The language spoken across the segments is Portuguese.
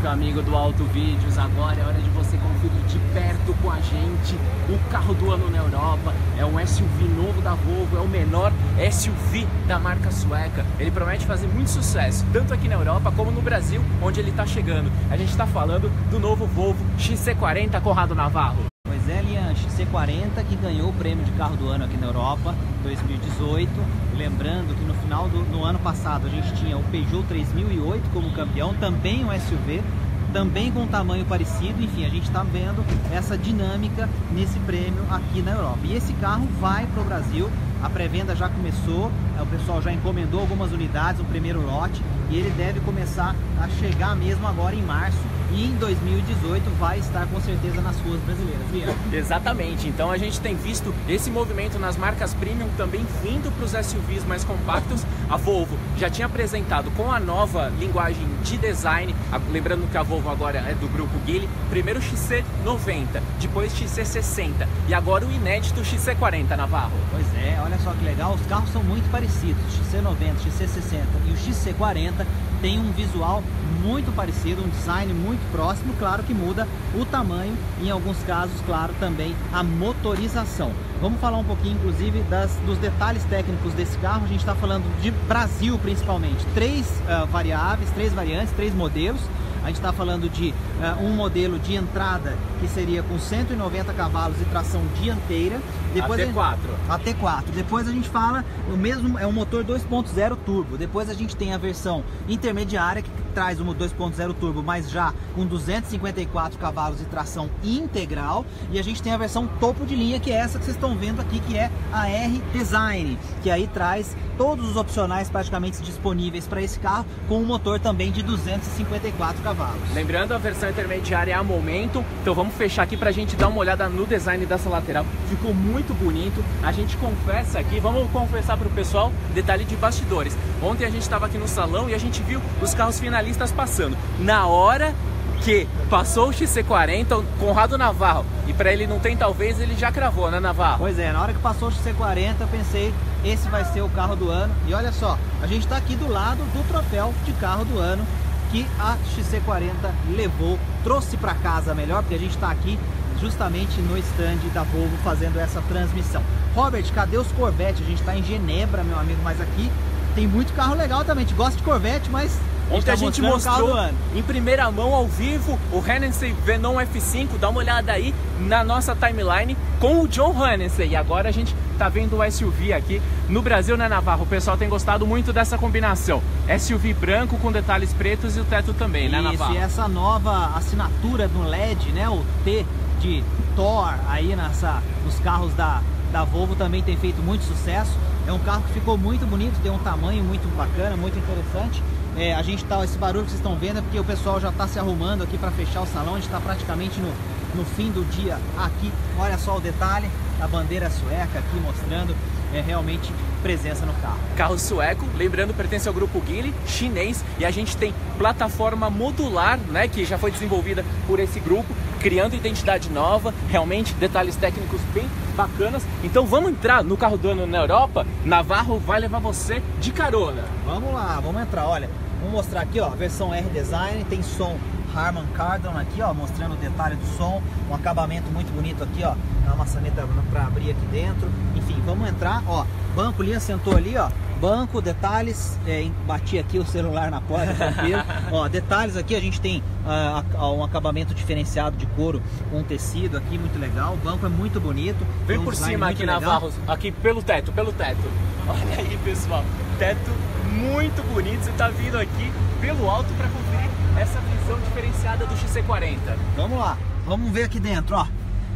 Salve amigo do Auto Vídeos, agora é hora de você conferir de perto com a gente o carro do ano na Europa. É um SUV novo da Volvo, é o menor SUV da marca sueca. Ele promete fazer muito sucesso, tanto aqui na Europa como no Brasil, onde ele está chegando. A gente está falando do novo Volvo XC40, Conrado Navarro. Pois é, Lian, XC40 que ganhou o prêmio de carro do ano aqui na Europa, 2018. Lembrando que no final do ano passado a gente tinha o Peugeot 3008 como campeão, também um SUV, também com um tamanho parecido. Enfim, a gente está vendo essa dinâmica nesse prêmio aqui na Europa. E esse carro vai para o Brasil, a pré-venda já começou, o pessoal já encomendou algumas unidades, o primeiro lote, e ele deve começar a chegar mesmo agora em março. E em 2018 vai estar com certeza nas ruas brasileiras, Lian. Exatamente, então a gente tem visto esse movimento nas marcas premium também vindo para os SUVs mais compactos. A Volvo já tinha apresentado com a nova linguagem de design, lembrando que a Volvo agora é do grupo Geely, primeiro o XC90, depois XC60 e agora o inédito XC40, Navarro. Pois é, olha só que legal, os carros são muito parecidos, XC90, XC60 e o XC40 tem um visual muito parecido, um design muito próximo, claro que muda o tamanho, em alguns casos, claro, também a motorização. Vamos falar um pouquinho, inclusive, dos detalhes técnicos desse carro. A gente está falando de Brasil, principalmente. Três variantes, três modelos. A gente está falando de um modelo de entrada que seria com 190 cavalos e tração dianteira. Depois até 4. Depois a gente fala, o mesmo é um motor 2.0 turbo. Depois a gente tem a versão intermediária que traz o 2.0 turbo, mas já com 254 cavalos e tração integral. E a gente tem a versão topo de linha, que é essa que vocês estão vendo aqui, que é a R-Design, que aí traz todos os opcionais praticamente disponíveis para esse carro, com um motor também de 254 cavalos. Lembrando, a versão intermediária é a Momento, então vamos fechar aqui para a gente dar uma olhada no design dessa lateral. Ficou muito bonito, a gente confessa aqui, vamos confessar para o pessoal, detalhe de bastidores. Ontem a gente estava aqui no salão e a gente viu os carros finalistas passando. Na hora que passou o XC40, o Conrado Navarro, e para ele não tem talvez, ele já cravou, né, Navarro? Pois é, na hora que passou o XC40 eu pensei, esse vai ser o carro do ano. E olha só, a gente está aqui do lado do troféu de carro do ano que a XC40 levou, trouxe para casa melhor, porque a gente está aqui justamente no stand da Volvo fazendo essa transmissão. Robert, cadê os Corvette? A gente está em Genebra, meu amigo, mas aqui tem muito carro legal também. A gente gosta de Corvette, mas ontem a gente mostrou em primeira mão, ao vivo, o Hennessy Venom F5. Dá uma olhada aí na nossa timeline com o John Hennessy. E agora a gente tá vendo o SUV aqui no Brasil, né, Navarro? O pessoal tem gostado muito dessa combinação. SUV branco com detalhes pretos e o teto também, né, Navarro? Isso, e essa nova assinatura no LED, né, o T de Thor aí nos carros da Volvo também tem feito muito sucesso. É um carro que ficou muito bonito, tem um tamanho muito bacana, muito interessante. A gente tá, esse barulho que vocês estão vendo é porque o pessoal já está se arrumando aqui para fechar o salão. A gente está praticamente no fim do dia aqui. Olha só o detalhe, a bandeira sueca aqui mostrando realmente presença no carro. Carro sueco, lembrando, pertence ao grupo Geely, chinês, e a gente tem plataforma modular, né, que já foi desenvolvida por esse grupo, criando identidade nova, realmente detalhes técnicos bem bacanas. Então vamos entrar no carro do ano na Europa. Navarro vai levar você de carona. Vamos lá, vamos entrar, olha, vamos mostrar aqui, ó, a versão R-Design, tem som Harman Kardon aqui, ó, mostrando o detalhe do som, um acabamento muito bonito aqui, ó, uma maçaneta para abrir aqui dentro. Enfim, vamos entrar, ó, banco, Lian sentou ali, ó, banco, detalhes, bati aqui o celular na porta, tranquilo. Ó, detalhes aqui, a gente tem um acabamento diferenciado de couro com tecido aqui, muito legal. O banco é muito bonito. Vem por cima aqui, Navarro, aqui pelo teto. Olha aí, pessoal, teto muito bonito. Você tá vindo aqui pelo alto para conferir essa visão diferenciada do XC40. Vamos lá, vamos ver aqui dentro, ó.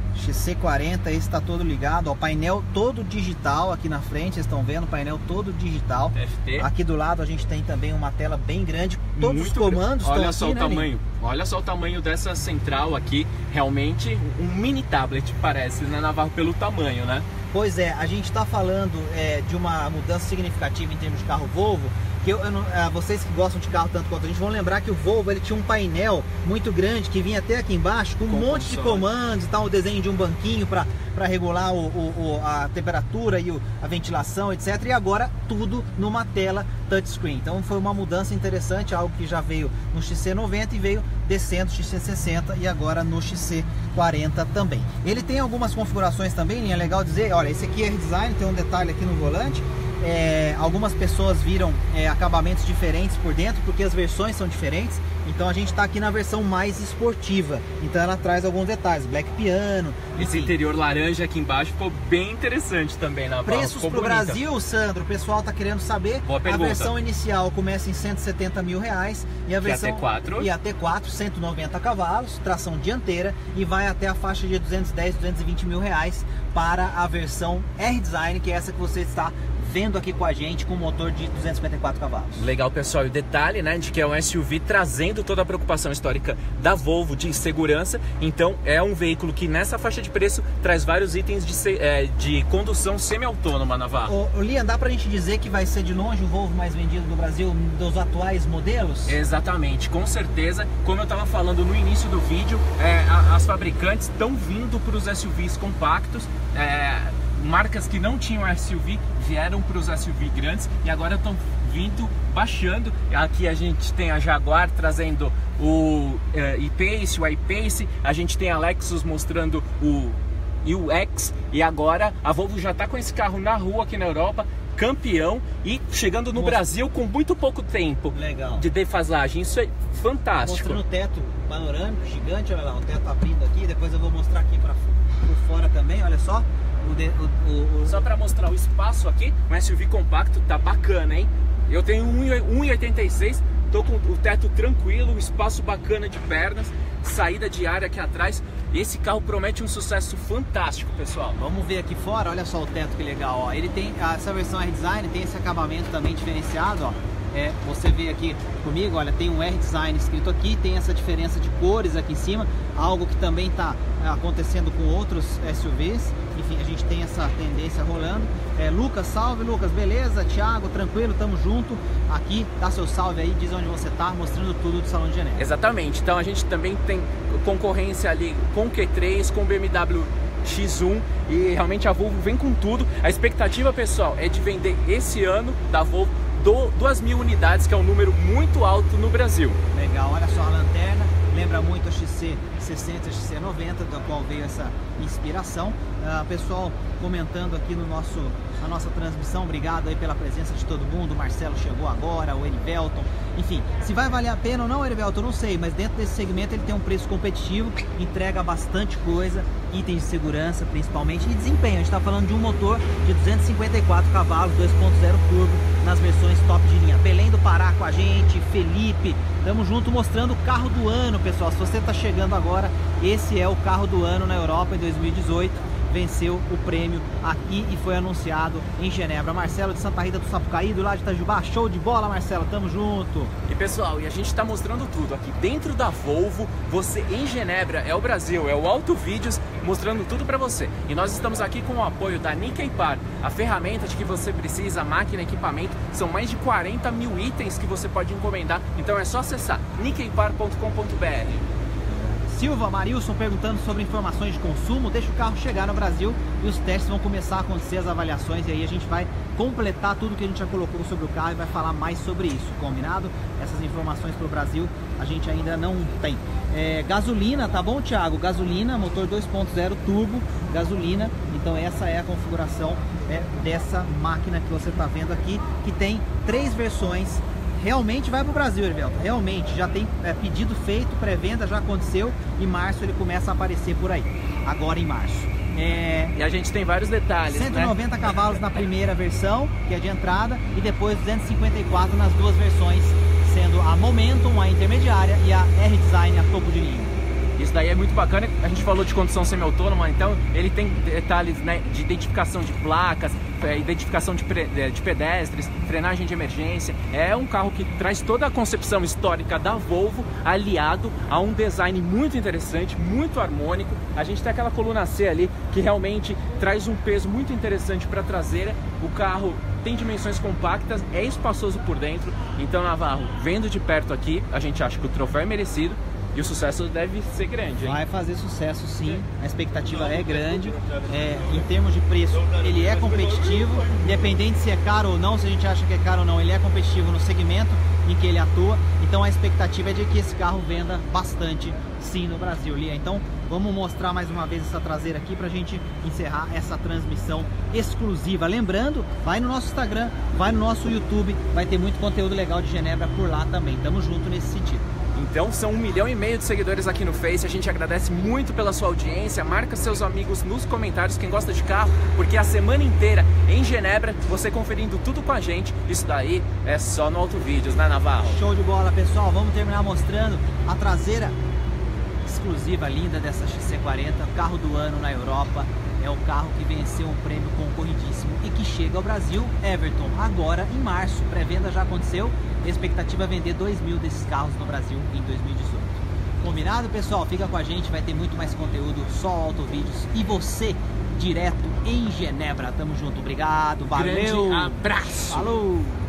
XC40, esse está todo ligado, ó, painel todo digital aqui na frente, vocês estão vendo, painel todo digital. FT. Aqui do lado a gente tem também uma tela bem grande, todos muito os comandos estão olha só aqui, o tamanho, olha só o tamanho dessa central aqui, realmente um mini tablet parece, né, Navarro, pelo tamanho, né? Pois é, a gente está falando de uma mudança significativa em termos de carro Volvo, que vocês que gostam de carro tanto quanto a gente vão lembrar que o Volvo ele tinha um painel muito grande que vinha até aqui embaixo com um monte de comandos e tal, o desenho de um banquinho para regular a temperatura e a ventilação, etc. E agora tudo numa tela touchscreen. Então foi uma mudança interessante, algo que já veio no XC90 e veio descendo XC60 e agora no XC40 também. Ele tem algumas configurações também, é legal dizer, olha, esse aqui é redesign, tem um detalhe aqui no volante. Algumas pessoas viram acabamentos diferentes por dentro porque as versões são diferentes, então a gente está aqui na versão mais esportiva, então ela traz alguns detalhes, black piano, esse interior laranja aqui embaixo ficou bem interessante também na preços para o Brasil, Sandro, o pessoal está querendo saber. Boa pergunta. A versão inicial começa em R$170 mil e a versão AT4 190 cavalos, tração dianteira e vai até a faixa de 210, 220 mil reais para a versão R-Design, que é essa que você está vendo aqui com a gente, com motor de 254 cavalos. Legal, pessoal. E o detalhe, né, de que é um SUV trazendo toda a preocupação histórica da Volvo de segurança. Então, é um veículo que nessa faixa de preço traz vários itens de condução semi-autônoma, Navarro. Lian, dá pra gente dizer que vai ser de longe o Volvo mais vendido do Brasil dos atuais modelos? Exatamente, com certeza. Como eu estava falando no início do vídeo, as fabricantes estão vindo para os SUVs compactos. Marcas que não tinham SUV vieram para os SUV grandes e agora estão vindo baixando. Aqui a gente tem a Jaguar trazendo o e-Pace, o I-Pace, a gente tem a Lexus mostrando o UX e agora a Volvo já está com esse carro na rua aqui na Europa, campeão e chegando no Brasil com muito pouco tempo de defasagem. Isso é fantástico. Mostrando o teto panorâmico gigante, olha lá, o teto abrindo aqui, depois eu vou mostrar aqui por fora também, olha só. Só para mostrar o espaço aqui, um SUV compacto tá bacana, hein? Eu tenho 1,86, tô com o teto tranquilo, espaço bacana de pernas, saída de ar aqui atrás. Esse carro promete um sucesso fantástico, pessoal. Vamos ver aqui fora, olha só o teto que legal, ó. Ele tem essa versão R-Design, tem esse acabamento também diferenciado, ó. Você vê aqui comigo, olha, tem um R-Design escrito aqui, tem essa diferença de cores aqui em cima, algo que também está acontecendo com outros SUVs. Enfim, a gente tem essa tendência rolando. Lucas, salve Lucas, beleza? Thiago, tranquilo, tamo junto. Aqui, dá seu salve aí, diz onde você tá, mostrando tudo do Salão de Genebra. Exatamente, então a gente também tem concorrência ali com o Q3, com o BMW X1 e realmente a Volvo vem com tudo. A expectativa, pessoal, é de vender esse ano da Volvo 2.000 unidades, que é um número muito alto no Brasil. Legal, olha só a lanterna, lembra muito a XC60 e XC90, da qual veio essa inspiração. Pessoal comentando aqui na nossa transmissão, obrigado aí pela presença de todo mundo. O Marcelo chegou agora, o Erivelton, enfim, se vai valer a pena ou não, Erivelton, não sei, mas dentro desse segmento ele tem um preço competitivo, entrega bastante coisa, itens de segurança principalmente e desempenho. A gente está falando de um motor de 254 cavalos, 2.0 turbo, nas versões top de linha. Belém do Pará com a gente, Felipe, tamo junto mostrando o carro do ano, pessoal. Se você está chegando agora, esse é o carro do ano na Europa em 2018. Venceu o prêmio aqui e foi anunciado em Genebra. Marcelo de Santa Rita do Sapucaí, do lado de Itajubá, show de bola, Marcelo, tamo junto. E pessoal, e a gente está mostrando tudo aqui dentro da Volvo. Você em Genebra, é o Brasil, é o Auto Vídeos mostrando tudo para você. E nós estamos aqui com o apoio da Nikkei Par, a ferramenta de que você precisa, máquina, equipamento. São mais de 40 mil itens que você pode encomendar, então é só acessar nikkeipar.com.br. Silva Marilson perguntando sobre informações de consumo. Deixa o carro chegar no Brasil e os testes vão começar a acontecer, as avaliações, e aí a gente vai completar tudo que a gente já colocou sobre o carro e vai falar mais sobre isso, combinado? Essas informações para o Brasil a gente ainda não tem. Gasolina, tá bom, Thiago? Gasolina, motor 2.0 turbo, gasolina. Então essa é a configuração dessa máquina que você está vendo aqui, que tem 3 versões. Realmente vai para o Brasil, Erivelton, realmente, já tem pedido feito, pré-venda já aconteceu, em março ele começa a aparecer por aí, agora em março. E a gente tem vários detalhes, 190 cavalos na primeira versão, que é de entrada, e depois 254 nas duas versões, sendo a Momentum, a intermediária, e a R-Design, a topo de linha. Isso daí é muito bacana. A gente falou de condução semi-autônoma, então ele tem detalhes, né, de identificação de placas, identificação de pedestres, frenagem de emergência. É um carro que traz toda a concepção histórica da Volvo, aliado a um design muito interessante, muito harmônico. A gente tem aquela coluna C ali, que realmente traz um peso muito interessante para a traseira. O carro tem dimensões compactas, é espaçoso por dentro. Então, Navarro, vendo de perto aqui, a gente acha que o troféu é merecido. E o sucesso deve ser grande, hein? Vai fazer sucesso, sim. A expectativa é grande. Em termos de preço, ele é competitivo. Independente se é caro ou não, se a gente acha que é caro ou não, ele é competitivo no segmento em que ele atua. Então a expectativa é de que esse carro venda bastante, sim, no Brasil, Lia. Então vamos mostrar mais uma vez essa traseira aqui pra gente encerrar essa transmissão exclusiva. Lembrando, vai no nosso Instagram, vai no nosso YouTube, vai ter muito conteúdo legal de Genebra por lá também. Tamo junto nesse sentido. Então são 1,5 milhão de seguidores aqui no Face, a gente agradece muito pela sua audiência, marca seus amigos nos comentários quem gosta de carro, porque a semana inteira em Genebra, você conferindo tudo com a gente, isso daí é só no Autovídeos, né, Navarro? Show de bola, pessoal, vamos terminar mostrando a traseira exclusiva, linda dessa XC40, carro do ano na Europa. É o carro que venceu um prêmio concorridíssimo e que chega ao Brasil, Everton, agora em março. Pré-venda já aconteceu, a expectativa é vender 2.000 desses carros no Brasil em 2018. Combinado, pessoal? Fica com a gente, vai ter muito mais conteúdo, só Autovídeos e você direto em Genebra. Tamo junto, obrigado, valeu! Grande abraço! Falou!